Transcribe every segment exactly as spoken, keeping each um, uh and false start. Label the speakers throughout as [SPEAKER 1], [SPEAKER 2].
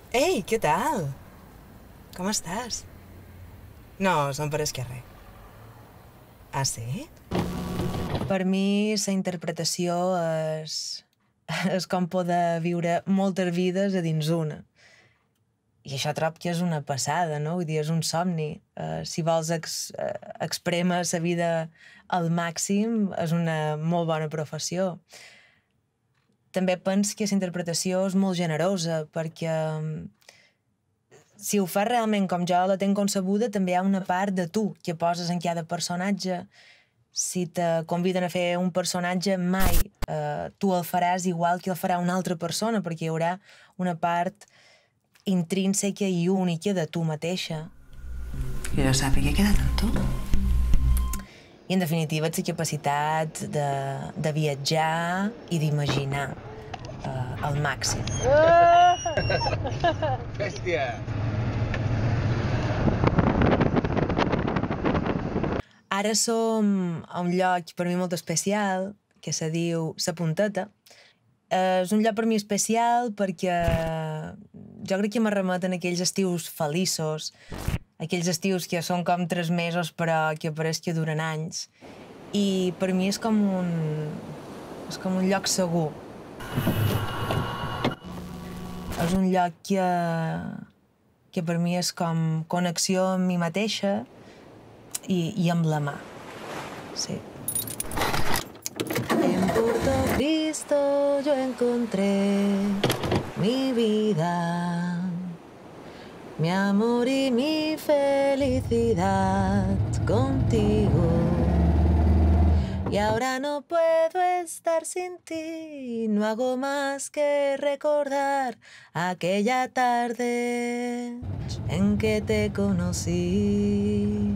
[SPEAKER 1] Ei, què tal? Com estàs? No, som per esquerrer. Ah, sí? Per mi, la interpretació és... és com poder viure moltes vides a dins una. I això trob que és una passada, no? Vull dir, és un somni. Uh, si vols ex, uh, exprema la vida al màxim, és una molt bona professió. També penso que la interpretació és molt generosa, perquè si ho fas realment com jo la tenc concebuda, també hi ha una part de tu que poses en cada personatge. Si te conviden a fer un personatge, mai eh, tu el faràs igual que el farà una altra persona, perquè hi haurà una part intrínseca i única de tu mateixa.
[SPEAKER 2] Que jo sàpiga, he quedat amb tu.
[SPEAKER 1] I en definitiva és la capacitat de, de viatjar i d'imaginar eh, al màxim.
[SPEAKER 3] Bèstia!
[SPEAKER 1] Ara som a un lloc per mi molt especial, que se diu Sa Punteta. És un lloc per mi especial perquè jo crec que m'arremeten aquells estius feliços, aquells estius que són com tres mesos però que pareix que duren anys. I per mi és com un... és com un lloc segur. És un lloc que, que per mi és com connexió amb mi mateixa i, i amb la mà. Sí. En Puerto Cristo yo encontré mi vida, mi amor y mi felicidad contigo. Y ahora no puedo estar sin ti, no hago más que recordar aquella tarde en que te conocí.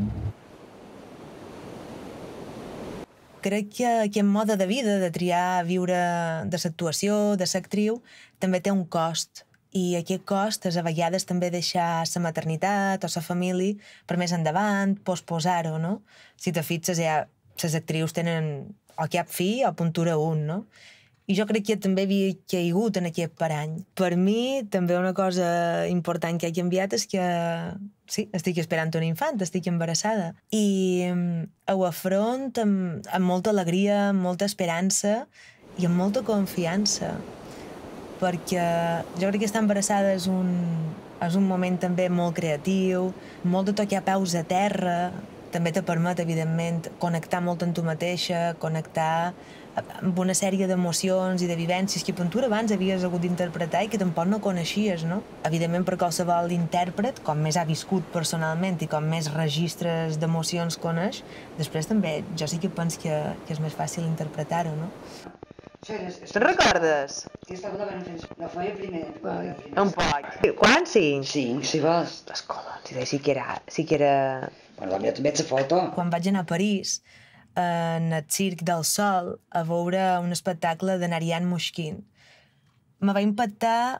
[SPEAKER 1] Crec que aquest mode de vida, de triar viure de l'actuació, de l'actriu, també té un cost. I aquest cost és a vegades també deixar la maternitat o la família per més endavant, posposar-ho, no? Si te fixes, ja les actrius tenen o cap fi o puntura un, no? I jo crec que també havia caigut en aquest parany. Per mi, també una cosa important que ha canviat és que sí, estic esperant un infant, estic embarassada. I ho afront amb, amb molta alegria, amb molta esperança i amb molta confiança. Perquè jo crec que estar embarassada és un, és un moment també molt creatiu, molt de tocar peus a terra, també te permet, evidentment, connectar molt amb tu mateixa, connectar amb una sèrie d'emocions i de vivències que tu abans havies hagut d'interpretar i que tampoc no coneixies, no? Evidentment, per qualsevol intèrpret, com més ha viscut personalment i com més registres d'emocions coneix, després també jo sí que penso que, que és més fàcil interpretar-ho, no?
[SPEAKER 2] Te'n recordes?
[SPEAKER 4] Sí, estava davant fent... La feia primer.
[SPEAKER 2] Un poc. Quan? Cinc?
[SPEAKER 4] Cinc, si vols.
[SPEAKER 2] Les colons, sí que era... Sí que era...
[SPEAKER 4] Bueno, també veig la foto.
[SPEAKER 1] Quan vaig anar a París, en el Circ del Sol, a veure un espectacle de Narian Mushkin, me va impactar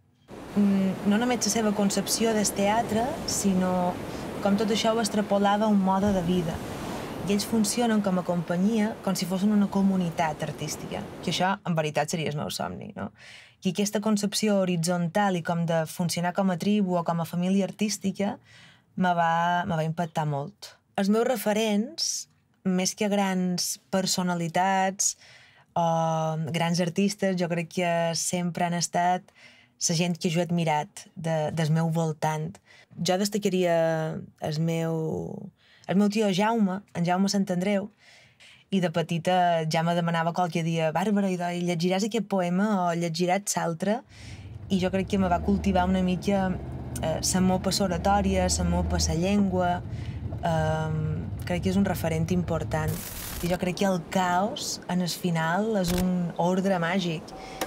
[SPEAKER 1] no només la seva concepció del teatre, sinó com tot això ho extrapolava a un mode de vida. I ells funcionen com a companyia com si fossin una comunitat artística, que això, en veritat, seria el meu somni, no? I aquesta concepció horitzontal i com de funcionar com a tribu o com a família artística me va, me va impactar molt. Els meus referents, més que grans personalitats o grans artistes, jo crec que sempre han estat la gent que jo he admirat de, del meu voltant. Jo destacaria el meu, el meu tio Jaume, en Jaume Sant Andreu, i de petita ja me demanava qualque dia «Bàrbara, i llegiràs aquest poema o llegiràs l'altre?» I jo crec que me va cultivar una mica eh, la mopa oratòria, la mopa la llengua. Eh, crec que és un referent important. I jo crec que el caos, en el final, és un ordre màgic.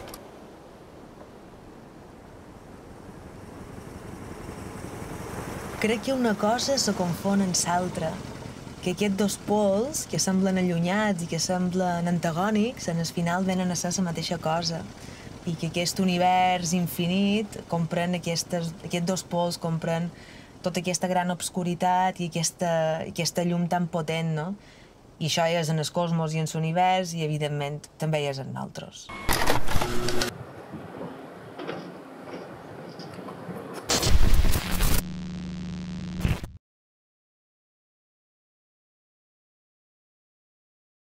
[SPEAKER 1] Crec que una cosa se confon amb l'altra, que aquests dos pols, que semblen allunyats i que semblen antagònics, en el final venen a ser la mateixa cosa. I que aquest univers infinit comprèn aquestes, aquests dos pols, comprèn tota aquesta gran obscuritat i aquesta, aquesta llum tan potent, no? I això és en el cosmos i en l'univers i, evidentment, també és en nosaltres.